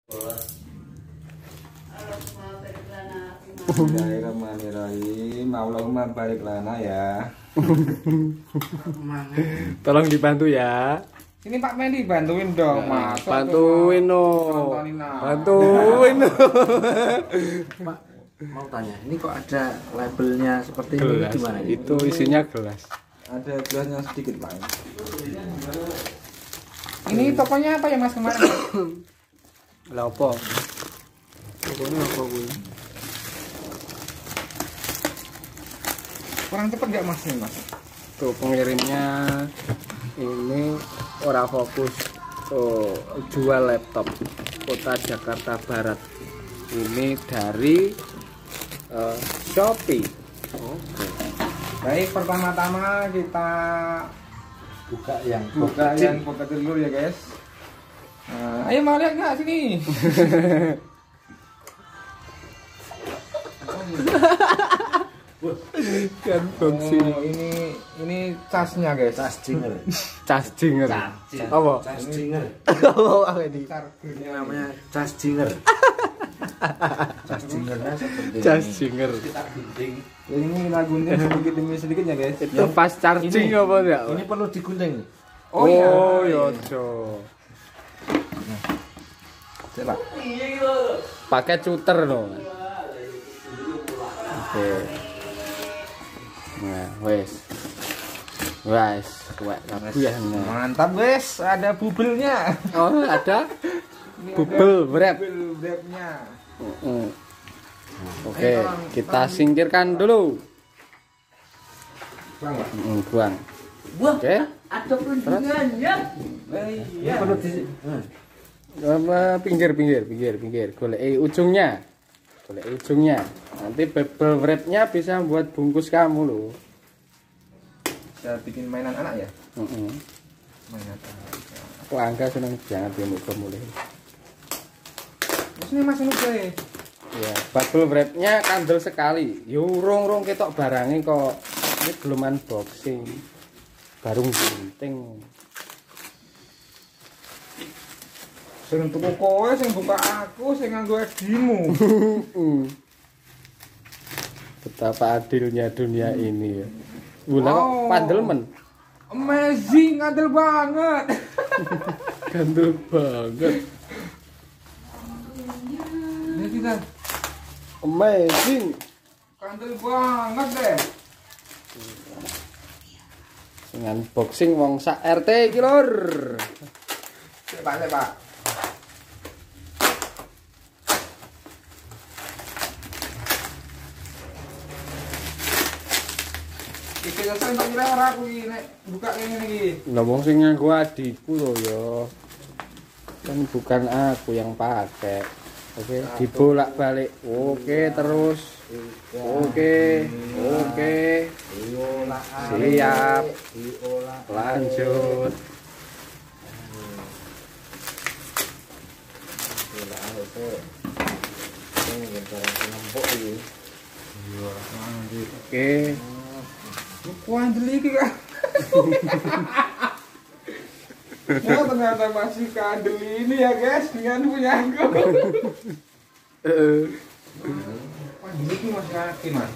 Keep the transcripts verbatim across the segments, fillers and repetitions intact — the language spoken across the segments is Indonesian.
Bismillahirrahmanirrahim. Allahumma barik lana ya. Tolong dibantu ya. Ini Pak Mendi bantuin dong, Mas. Bantuin no. Bantuin no. Pak, mau tanya, ini kok ada labelnya seperti ini Gelas. gimana? Itu isinya gelas. Ada gelasnya sedikit, Pak. Ini tokonya apa ya Mas kemarin? Lah apa? Pokoknya apa gue? Kurang cepet nggak Mas ini Mas? Tuh pengirimnya ini ora fokus. Tuh jual laptop Kota Jakarta Barat. Ini dari uh, Shopee. Oke. Baik, pertama-tama kita Buka yang buka yang buka dulu ya, guys. Nah, ayo mau lihat nggak sini? Kan boxing. Oh, ini ini casnya, guys. Charger. Charger. Apa? Charger. Apa ini? Ini namanya charger. Chargernya seperti ini. Charger. Kita gunting. Ini kita gunting sedikit demi sedikit ya, guys. Itu pas charging Ini- apa enggak? Ini perlu digunting. Oh, iya. Oh, ya ojo. Coba. Pakai cuter no. Oke. Nah, wes. Wes, kuat kabeh ya. Mantap, guys. Ada bubelnya. Oh, ada Ini bubel ada wrap. Bubel wrapnya. Mm. Oke, kita singkirkan dulu. Bang, Pak. Mm, buang. Wah, Oke. ada perundingannya. Iya. Perlu di Apa pinggir pinggir pinggir pinggir. Goleki ujungnya. Goleki ujungnya. Nanti bubble wrap-nya bisa buat bungkus kamu loh. Bisa bikin mainan anak ya? Heeh. Mainan anak. Aku angka seneng banget ya muka mulai. Terus ini Mas ini gue. Ya, bubble wrap-nya kandel sekali. Yo rong-rong ketok barangnya kok. Ini belum unboxing. Baru gunting. Sing tuku kowe, sing buka aku, sing nganggo edimu. Betapa adilnya dunia ini ya. Gula kok Oh. pandel men. Amazing, ngandel banget. Gandel banget. Ini kita Amazing. kandel banget deh. Dengan boxing wong sak R T iki lur. Cek Pak, cek Pak. Iki selesai tak kira ora aku iki nek buka ngene iki. Lah wong sing nganggo adikku lho ya. Kan bukan aku yang pakai. Oke, dibolak-balik. Oke, terus. Oke. Oke. diolah. Siap. Diolah. Lanjut. Diolah itu. Ini barang penempuk ini. Oke. Kuandel iki kan. Oh, ternyata masih kandel ini ya guys dengan punya aku. Heeh. Kandel iki masih yakin Mas.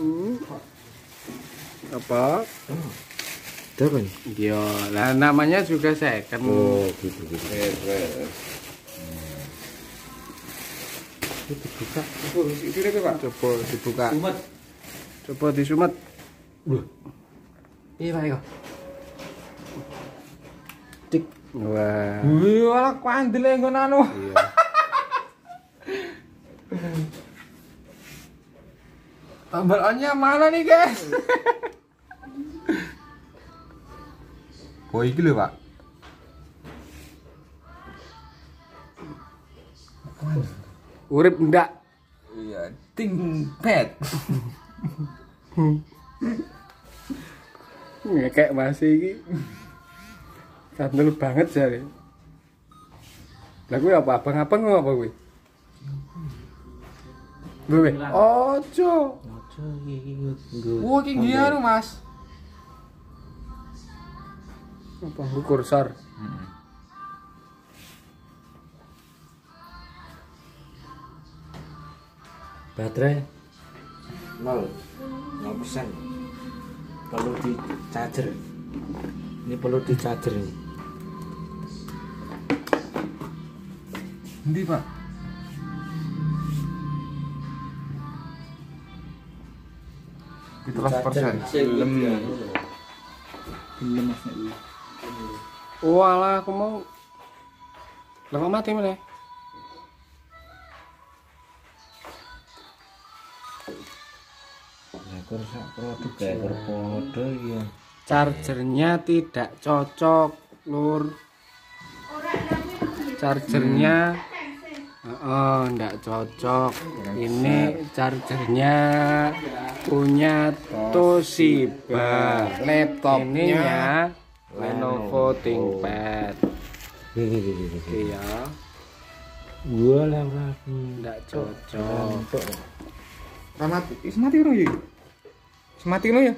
Apa? Apa nih? Iya, lah namanya juga second. Oh, gitu gitu. Itu dibuka. Itu itu itu Pak. Coba dibuka. Umat. Coba disumet. Iya, Pak Eko. Wah. Wih, malah kandel engko anu. Iya. Tambalannya mana nih guys? Oh iki lho Pak. Urip ndak? Iya, tingpet. Ngekek masih iki. Kandel banget jare. Lah kuwi apa? Abang-abang apa kuwi? Kuwi. Ojo. Ojo iki nggo. Wah, iki nggih anu Mas. Apa kursor? baterai nol nol persen, perlu di charger. Ini perlu di charger ini. Endi, Pak? Itu lah persen. Belum. Belum Mas. Walah, aku mau lama mati mana? Ya kurang produk kayak berpodo ya. Chargernya tidak cocok, Lur. Chargernya oh, enggak cocok. Ini chargernya punya Toshiba. Laptopnya Lenovo ThinkPad. Iya, Gua lagi enggak cocok. Ramati, semati lo ya. Semati lo ya.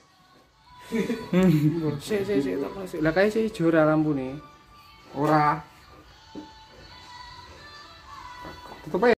Sik sik sik tak kasih. Lah kae sik ijo ora lampune. Ora. Tutup aja.